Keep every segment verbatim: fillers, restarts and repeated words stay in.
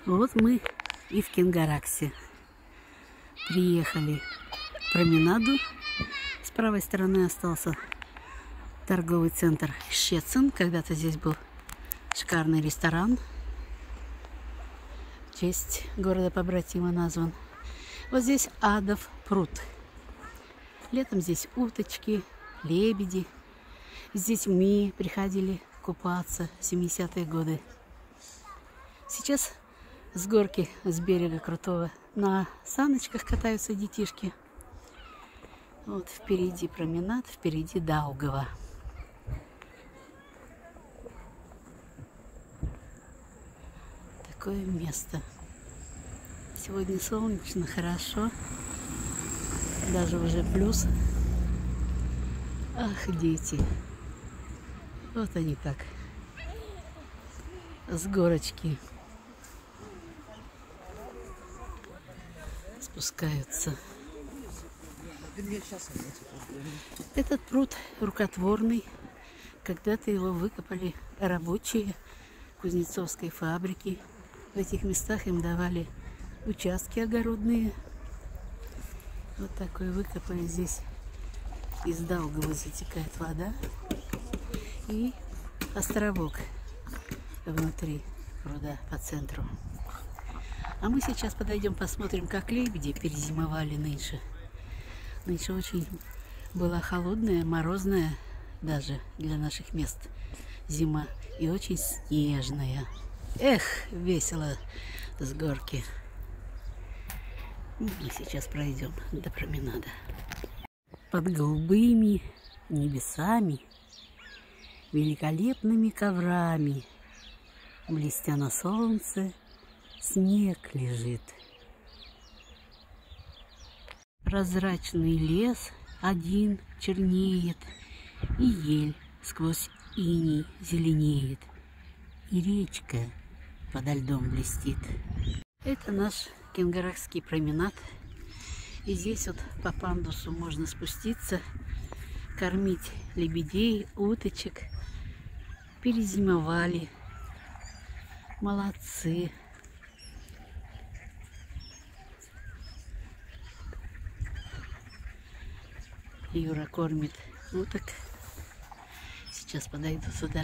Вот мы и в Кенгараксе. Приехали к променаду. С правой стороны остался торговый центр Щецин. Когда-то здесь был шикарный ресторан. В честь города-побратима назван. Вот здесь Адов пруд. Летом здесь уточки, лебеди. С детьми приходили купаться в семидесятые годы. Сейчас с горки, с берега крутого, на саночках катаются детишки. Вот впереди променад, впереди Даугава. Такое место. Сегодня солнечно, хорошо. Даже уже плюс. Ах, дети. Вот они как. С горочки спускаются. Этот пруд рукотворный. Когда-то его выкопали рабочие кузнецовской фабрики. В этих местах им давали участки огородные. Вот такой выкопали здесь. Из Даугавы затекает вода. И островок внутри пруда по центру. А мы сейчас подойдем, посмотрим, как лебеди перезимовали нынче. Нынче очень была холодная, морозная даже для наших мест зима. И очень снежная. Эх, весело с горки. Мы сейчас пройдем до променада. Под голубыми небесами, великолепными коврами, блестя на солнце, снег лежит. Прозрачный лес один чернеет, и ель сквозь иней зеленеет, и речка подо льдом блестит. Это наш Кенгаракский променад. И здесь вот по пандусу можно спуститься, кормить лебедей, уточек. Перезимовали. Молодцы. Юра кормит уток. Сейчас подойду сюда.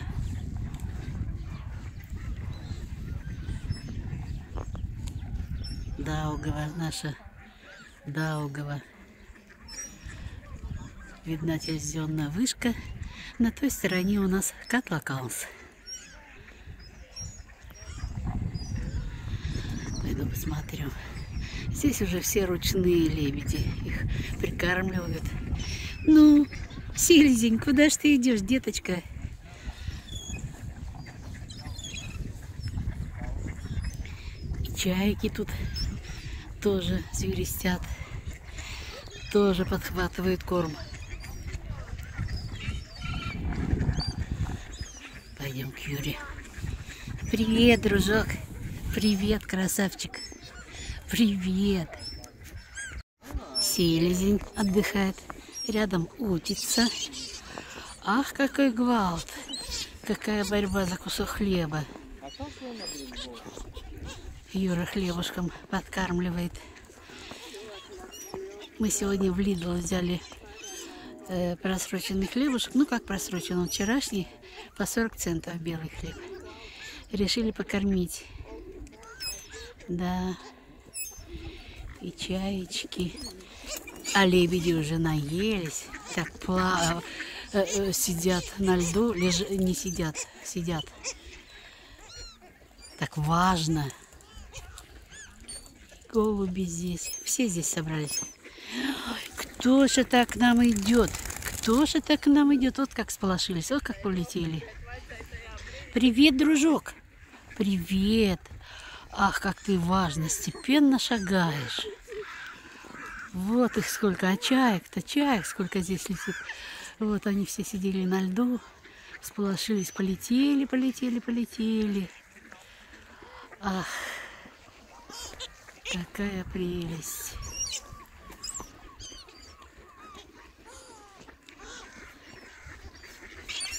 Даугава, наша Даугава. Видна телевизионная вышка. На той стороне у нас Катлакаунс. Пойду посмотрю. Здесь уже все ручные лебеди. Их прикармливают. Ну, Сельзень, куда ж ты идешь, деточка? И чайки тут тоже свиристят. Тоже подхватывают корм. Пойдем к Юре. Привет, дружок. Привет, красавчик. Привет. Селезень отдыхает. Рядом утица. Ах, какой гвалт. Какая борьба за кусок хлеба. Юра хлебушком подкармливает. Мы сегодня в Лидл взяли э, просроченный хлебушек. Ну, как просрочен, он вчерашний, по сорок центов белый хлеб. Решили покормить. Да. И чаечки. А лебеди уже наелись. Так пла э, э, сидят на льду. Леж... Не сидят, сидят. Так важно. Голуби здесь. Все здесь собрались. Кто же так к нам идет? Кто же так к нам идет? Вот как сполошились, вот как полетели. Привет, дружок. Привет. Ах, как ты важно, степенно шагаешь. Вот их сколько, а чаек-то, чаек сколько здесь летит. Вот они все сидели на льду, сполошились, полетели, полетели, полетели. Ах, какая прелесть.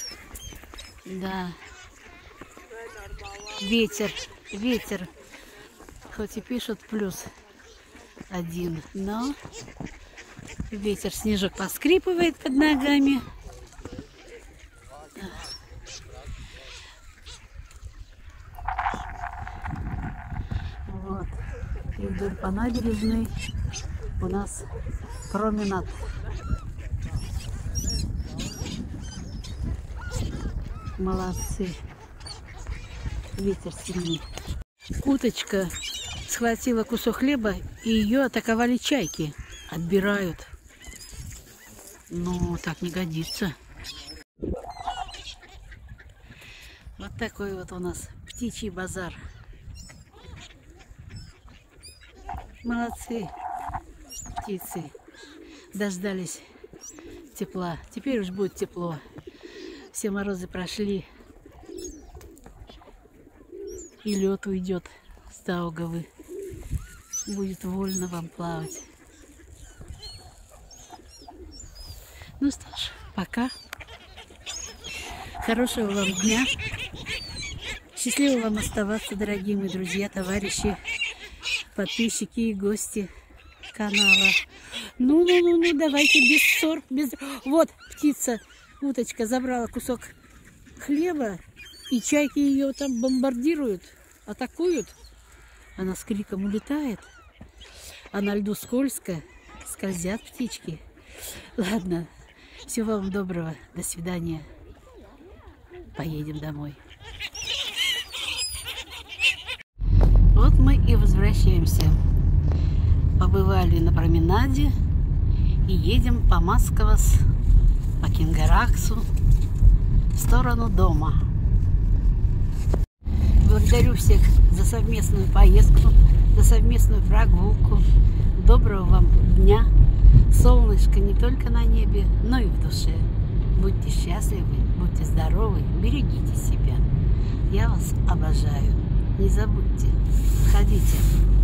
Да. Ветер, ветер Хоть и пишут плюс один, но ветер, снежок поскрипывает под ногами. Вот. И вдоль по набережной у нас променад. Молодцы. Ветер сильный. Уточка схватила кусок хлеба, и ее атаковали чайки. Отбирают. Ну, так не годится. Вот такой вот у нас птичий базар. Молодцы, птицы. Дождались тепла. Теперь уж будет тепло. Все морозы прошли. И лед уйдет с Даугавы. Будет вольно вам плавать. Ну что ж, пока. Хорошего вам дня. Счастливо вам оставаться, дорогие мои друзья, товарищи, подписчики и гости канала. Ну-ну-ну-ну, давайте без ссор. Без... Вот птица, уточка забрала кусок хлеба, и чайки ее там бомбардируют, атакуют. Она с криком улетает, а на льду скользко, скользят птички. Ладно, всего вам доброго, до свидания. Поедем домой. Вот мы и возвращаемся. Побывали на променаде и едем по Масковас, по Кингараксу в сторону дома. Благодарю всех за совместную поездку, за совместную прогулку. Доброго вам дня. Солнышко не только на небе, но и в душе. Будьте счастливы, будьте здоровы, берегите себя. Я вас обожаю. Не забудьте, ходите